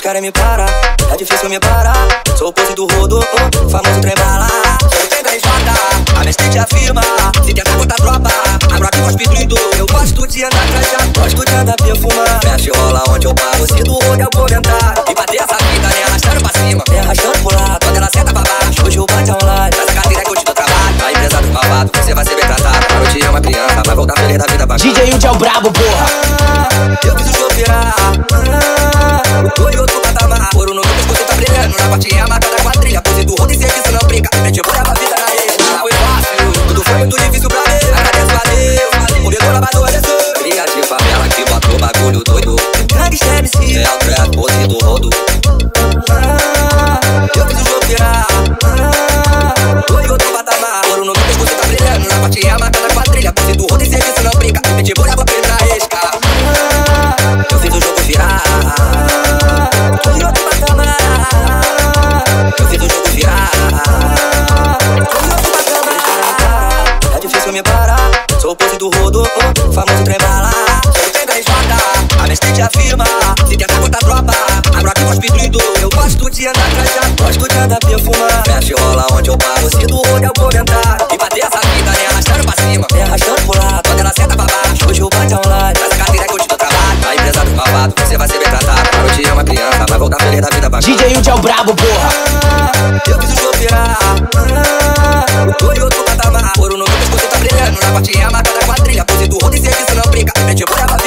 querem me parar, é difícil me parar. Sou o pose do rodo, famoso trem bala. Sou o trem da espada, a minha state afirma. Se tentar botar tropa, agora que vos pedindo. Eu gosto de andar trajado, gosto de andar perfumar. Fecha e rola onde eu paro, se do rodo é o comentário. E bater essa vida, né, arrastando pra cima, me arrastando pro lado, quando ela senta pra baixo, hoje o bate é online. Traz a carteira que eu te dou trabalho. A empresa dos malvados, você vai ser bem tratado. Garoto te ama criança, vai voltar feliz da vida bacana. DJ Udi é o brabo, porra. Eu fiz o show virar, tô em outro patamar. Ouro no meu pescoço tá brilhando, na parte é a marca da quadrilha. Pose do rodo e serviço não brinca, mete por a vida na rede. Não foi fácil, tudo foi muito difícil pra mim. Agradeço a Deus, o meu colaborador desceu. Cria de favela que botou bagulho doido. Gangsta MC, é o trap, pose do rodo. Eu fiz o show virar, tô em outro patamar. Ouro no meu pescoço tá brilhando, na parte é a marca da quadrilha. Pose do rodo e serviço não brinca, mete por a vida na rede. Eu fiz o jogo virar, tô em outro patamar. Eu fiz o jogo virar, tô em outro patamar. É difícil me parar, sou o pose do rodo, famoso trem bala. Sou o trem da espada, a minha state afirma. Se tentar botar tropa, agora que vos pedindo. Eu gosto de andar trajado, gosto de andar perfumar. Fecha e rola onde eu paro, se do rodo é o comentário. E bater essa vida, né, arrastando pra cima, me arrastando pro lado, quando ela senta pra baixo, hoje o bate é online. Traz a carteira que eu te dou trabalho. A empresa dos malvados, você vai ser bem tratado. Garoto te ama criança, vai voltar feliz da vida bacana. DJ Udi é o brabo, porra. Eu fiz o show virar, tô em outro patamar. Ouro no meu pescoço tá brilhando, na parte é a marca da quadrilha. Pose do rodo e serviço não brinca, mete por a